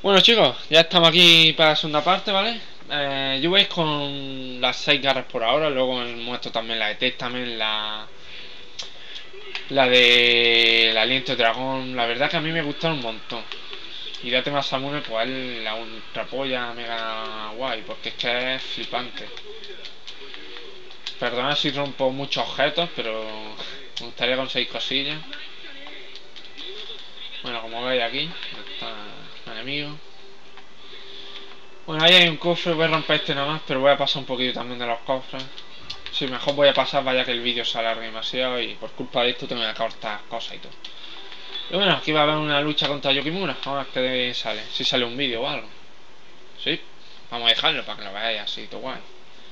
Bueno chicos, ya estamos aquí para la segunda parte, ¿vale? Yo voy con las 6 garras por ahora, luego os muestro también la de Testament, la de el aliento de dragón. La verdad que a mí me gustan un montón. Y de tema Samune, pues es la ultra polla mega guay, porque es que es flipante. Perdonad si rompo muchos objetos, pero me gustaría conseguir cosillas. Bueno, como veis aquí, está el enemigo. Bueno, ahí hay un cofre, voy a romper este nada más, pero voy a pasar un poquito también de los cofres. Sí, mejor voy a pasar, vaya que el vídeo se alargue demasiado y por culpa de esto tengo que cortar cosas y todo. Y bueno, aquí va a haber una lucha contra Yukimura, vamos a ver qué sale, si sale un vídeo o algo. Sí, vamos a dejarlo para que lo veáis así, todo guay.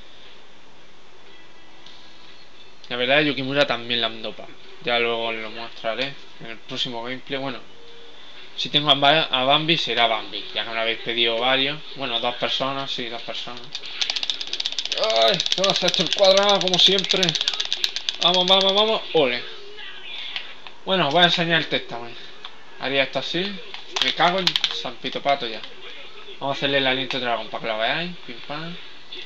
La verdad es que Yukimura también la han dopado, ya luego lo mostraré en el próximo gameplay. Bueno, si tengo a Bambi será Bambi, ya que me lo habéis pedido varios. Bueno, dos personas, sí, dos personas. ¡Ay! No, se ha hecho el cuadrado como siempre. Vamos, vamos, vamos. Ole. Bueno, os voy a enseñar el testament. Haría esto así. Me cago en San Pito Pato ya. Vamos a hacerle el aliento de dragón para que lo veáis. Pim pam.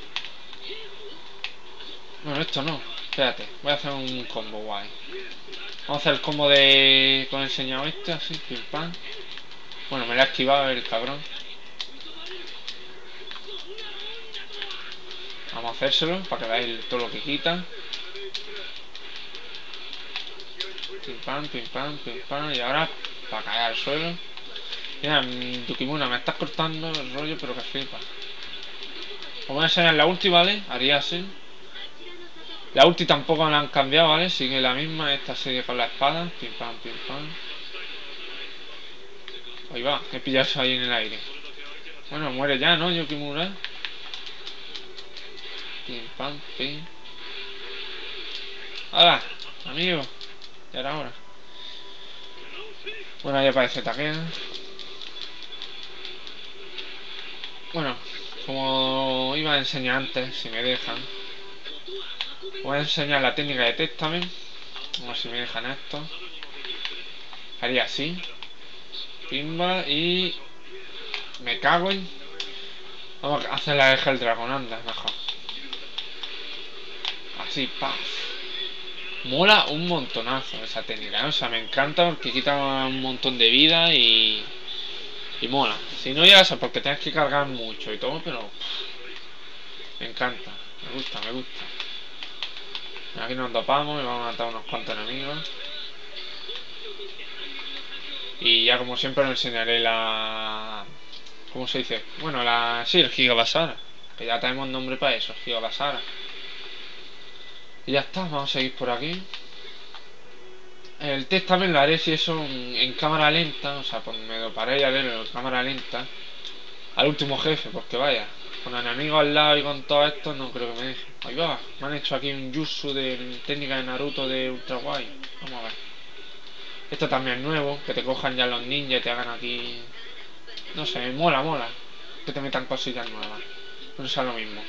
Bueno, esto no. Espérate. Voy a hacer un combo guay. Vamos a hacer el combo de... con el enseñado este, así. Pim pam. Bueno, me lo ha esquivado el cabrón. Vamos a hacérselo para que veáis todo lo que quita. Pim pam, pim pam, pim pam. Y ahora para caer al suelo. Mira, Yukimura, me estás cortando el rollo, pero que flipa. Os voy a enseñar la ulti, ¿vale? Haría así. La ulti tampoco la han cambiado, ¿vale? Sigue la misma, esta sigue con la espada. Pim pam, pim pam. Ahí va, he pillado eso ahí en el aire. Bueno, muere ya, ¿no? Yukimura. Pim pam, pim. ¡Hala! Amigo. Ya era hora. Bueno, ahí aparece Takeda. Bueno, como iba a enseñar antes, si me dejan, voy a enseñar la técnica de Testament. A ver si me dejan esto. Haría así. Pimba y... me cago en... Vamos a hacer la eje del dragón, anda, mejor. Así, paf. Mola un montonazo esa técnica, ¿eh? O sea, me encanta porque quita un montón de vida y mola. Si no llegas a porque tienes que cargar mucho y todo, pero me encanta, me gusta, me gusta. Aquí nos topamos y vamos a matar unos cuantos enemigos. Y ya como siempre os enseñaré la... ¿cómo se dice? Bueno, la... sí, el Gigabasara. Que ya tenemos nombre para eso, el Gigabasara. Y ya está, vamos a seguir por aquí. El test también lo haré si eso en cámara lenta. O sea, pues me lo paré a verlo en cámara lenta. Al último jefe, porque vaya. Con enemigos al lado y con todo esto no creo que me deje. Ahí va, me han hecho aquí un jutsu de técnica de Naruto de ultra guay. Vamos a ver. Esto también es nuevo, que te cojan ya los ninjas y te hagan aquí... no sé, mola, mola. Que te metan cosillas nuevas. No es lo mismo.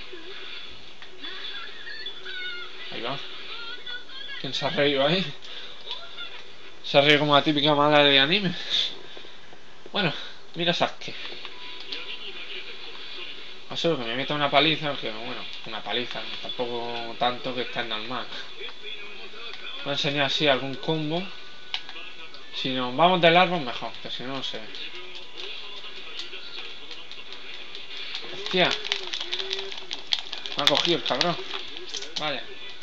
Ahí va. ¿Quién se ha reído ahí? Se ha reído como la típica mala de anime. Bueno, mira Sasuke. O sea, que me meta una paliza, que bueno, una paliza, tampoco tanto que está normal. Voy a enseñar así algún combo. Si nos vamos del árbol, mejor, que si no, no sé. Hostia. Me ha cogido el cabrón. Vale.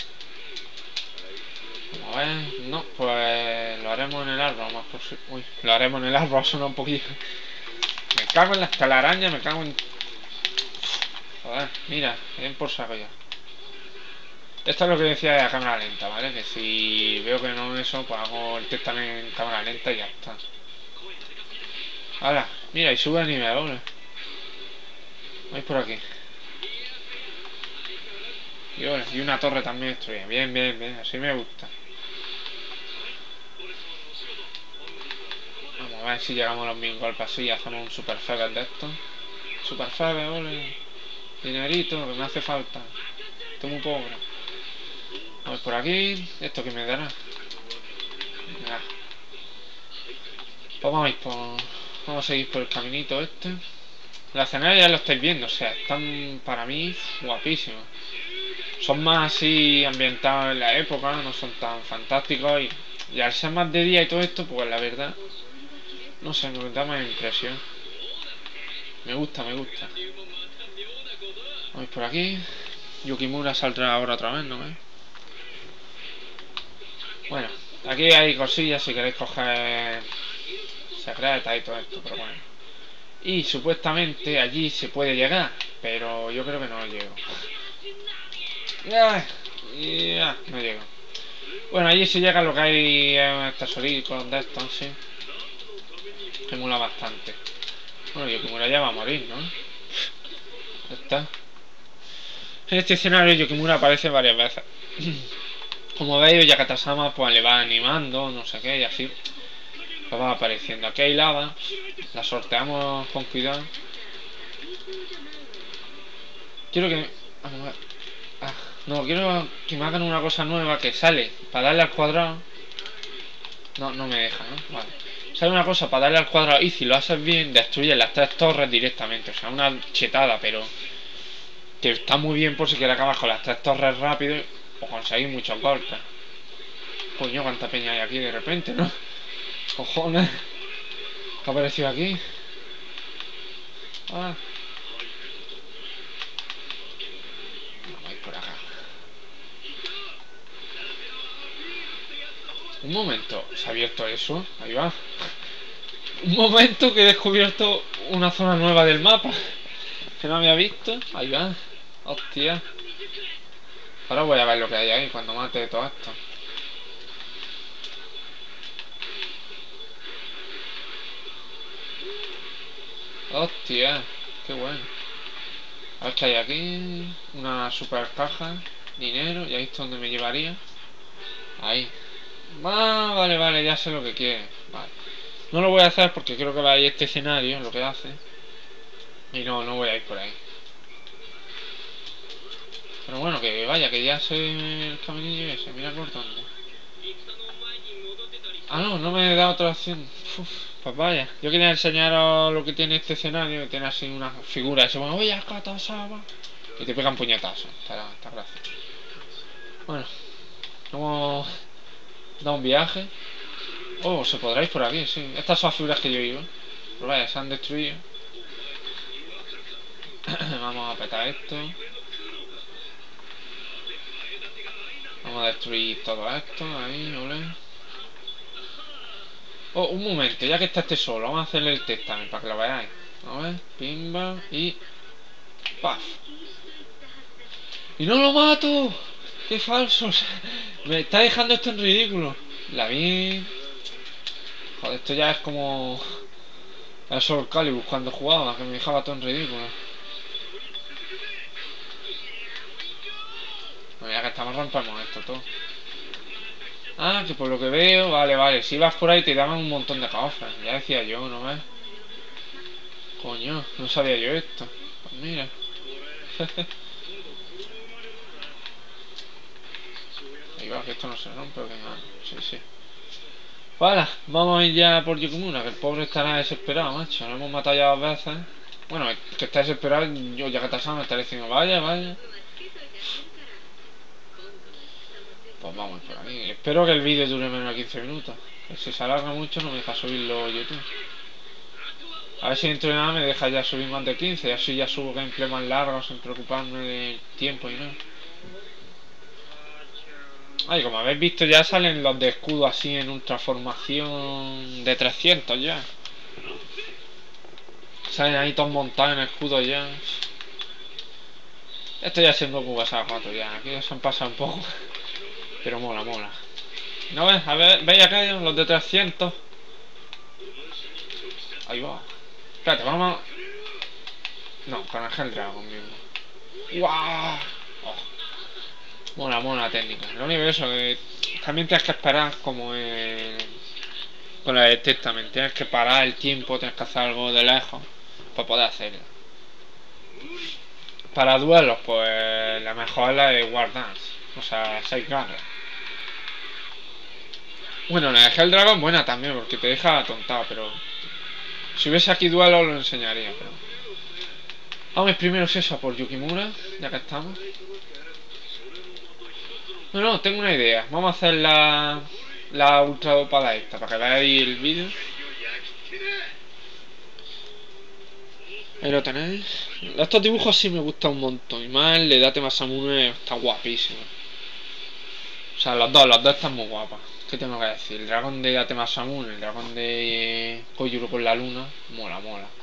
Vamos a ver. No, pues lo haremos en el árbol. Más posible. Uy, lo haremos en el árbol, suena un poquillo. Me cago en la escalaraña, me cago en... joder, mira, ven por saco ya. Esto es lo que decía de la cámara lenta, ¿vale? Que si veo que no eso, pues hago el test también en cámara lenta y ya está. Ahora, mira, y sube el nivel, ¿vale? Vais por aquí. Y una torre también destruida. Bien, bien, bien, así me gusta. Vamos a ver si llegamos a los 1000 golpes así y hacemos un super feber de esto. Super feber, ole. Dinerito, que me hace falta. Estoy muy pobre. Vamos por aquí. ¿Esto que me dará? Venga. Pues vamos a ir por... Vamos a seguir por el caminito este. Los escenarios ya lo estáis viendo, o sea, están para mí guapísimos. Son más así ambientados en la época, no son tan fantásticos y al ser más de día y todo esto, pues la verdad, no sé, me da más impresión. Me gusta, me gusta. Vamos por aquí. Yukimura saldrá ahora otra vez, ¿no? Bueno, aquí hay cosillas si queréis coger secretas y todo esto, pero bueno. Y supuestamente allí se puede llegar, pero yo creo que no llego. No llego. Bueno, allí se llega, lo que hay es un tesorico de estos, sí. Que mola bastante. Bueno, Yukimura ya va a morir, ¿no? Ya está. En este escenario Yukimura aparece varias veces. Como veis, Yakatasama pues le va animando, no sé qué, y así pues va apareciendo. Aquí hay lava, la sorteamos con cuidado. Quiero que... Vamos a ver. No, quiero que me hagan una cosa nueva que sale para darle al cuadrado. No me deja, ¿no? Vale. Sale una cosa para darle al cuadrado y si lo haces bien, destruye las 3 torres directamente. O sea, una chetada, pero que está muy bien por si quieres acabar con las 3 torres rápido o conseguir muchos golpes. Coño, cuánta peña hay aquí de repente, ¿no? Cojones. ¿Qué ha aparecido aquí? Vamos a ir por acá. Un momento, ¿se ha abierto eso? Ahí va. Un momento que he descubierto una zona nueva del mapa que no había visto. Ahí va. Hostia. Ahora voy a ver lo que hay ahí cuando mate todo esto. Hostia. Qué bueno. A ver qué hay aquí. Una super caja. Dinero. Y ahí es donde me llevaría. Ahí. Vale, ya sé lo que quiere. Vale. No lo voy a hacer porque creo que va a ir este escenario, lo que hace. Y no voy a ir por ahí. Pero bueno, que vaya, que ya sé el caminillo ese. Mira por dónde. No me da otra opción. Pues vaya. Yo quería enseñaros lo que tiene este escenario. Que tiene así una figura. Y se pone, oye, Katasama. Y te pegan puñetazos. Está gracioso. Bueno. Vamos a dar un viaje. Oh, se podrá ir por aquí, sí. Estas son las figuras que yo iba. Pero vaya, se han destruido. Vamos a petar esto. Vamos a destruir todo esto. Ahí, ole. Oh, un momento, ya que está este solo, vamos a hacerle el test también para que lo veáis. A ver, pimba y... ¡paf! ¡Y no lo mato! ¡Qué falsos! Me está dejando esto en ridículo. La vi... Joder, esto ya es como... el Soul Calibur cuando jugaba, que me dejaba todo en ridículo. Bueno, ya que estamos rompemos esto todo. Que por lo que veo, vale, si vas por ahí te daban un montón de cofres. Ya decía yo, ¿no ves? Coño, no sabía yo esto. Pues mira. Ahí va, que esto no se rompe, o que no. Sí. Vale, vamos a ir ya por Yukimura, que el pobre estará desesperado, macho. Lo hemos matado ya 2 veces. Bueno, que está desesperado, yo ya que está me estaré diciendo, vaya. Pues vamos por aquí. Espero que el vídeo dure menos de 15 minutos. Que si se alarga mucho no me deja subirlo a YouTube. A ver si dentro de nada me deja ya subir más de 15. Y así ya subo gameplay más largo sin preocuparme del tiempo y nada. Como habéis visto ya salen los de escudo así en ultraformación de 300 ya. Salen ahí todos montados en escudo ya. Esto ya siendo Goku Basada 4 ya. Aquí ya se han pasado un poco. Pero mola. ¿No ves? A ver, ¿veis acá los de 300? Ahí va. Espérate, vamos. No, con el Hell Dragon mismo. ¡Guau! Mola la técnica. Lo único que eso, que también tienes que esperar como con la de Testament. Tienes que parar el tiempo, tienes que hacer algo de lejos para poder hacerlo. Para duelos, pues la mejor es la de War Dance. O sea, 6 garras. Bueno, la de Hell Dragon buena también, porque te deja atontado, pero Si hubiese aquí duelo lo enseñaría, pero... Vamos primero es eso, por Yukimura, ya que estamos. No, tengo una idea. Vamos a hacer la ultra dopada esta, para que veáis el vídeo. Ahí lo tenéis. Estos dibujos sí me gustan un montón. Y más el de Date Masamune está guapísimo. O sea, los dos están muy guapas. ¿Qué tengo que decir? El dragón de Date Masamune, el dragón de Koyuru con la luna. Mola.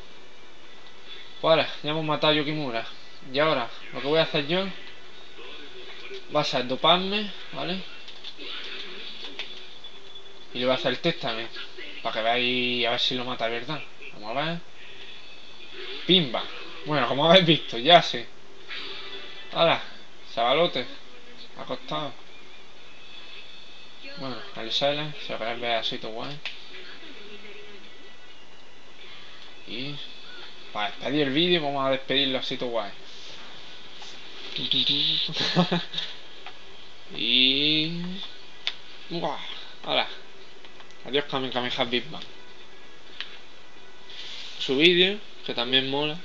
Vale, ya hemos matado a Yukimura. Y ahora, lo que voy a hacer yo va a ser doparme, ¿vale? Y le voy a hacer el test también, para que veáis a ver si lo mata, ¿verdad? Vamos a ver. Pimba. Bueno, como habéis visto, ya sé. Ahora, chavalote. Acostado. Bueno, el Silent, si lo queréis ver así todo guay. Y para despedir el vídeo vamos a despedirlo así todo guay. Y... ¡Buah! ¡Hala! Adiós Kamehameha Big Bang. Su vídeo, que también mola.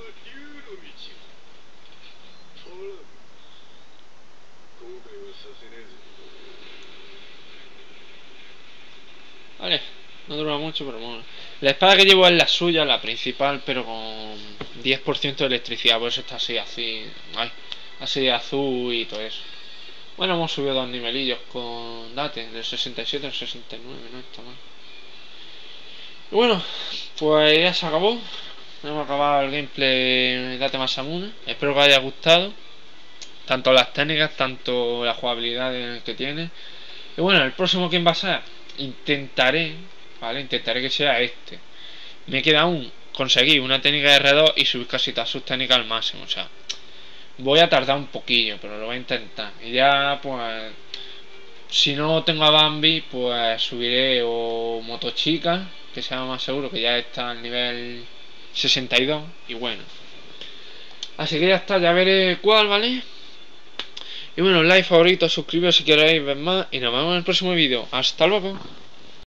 Vale, no dura mucho, pero mola. La espada que llevo es la suya, la principal, pero con 10% de electricidad, por eso está así, así azul y todo eso. Bueno, hemos subido 2 nivelillos con Date, del 67 al 69, no está mal. Y bueno, pues ya se acabó. Hemos acabado el gameplay de Date Masamune. Espero que os haya gustado. Tanto las técnicas, tanto la jugabilidad que tiene. Y bueno, el próximo quién va a ser. Intentaré que sea este. Me queda aún conseguir una técnica de R2 y subir casi todas sus técnicas al máximo. O sea, voy a tardar un poquillo, pero lo voy a intentar. Y ya, pues, si no tengo a Bambi, pues subiré o Motochica, que sea más seguro, que ya está al nivel 62. Y bueno, así que ya está, ya veré cuál, ¿vale? Y bueno, like, favorito, suscribiros si queréis ver más. Y nos vemos en el próximo vídeo. Hasta luego.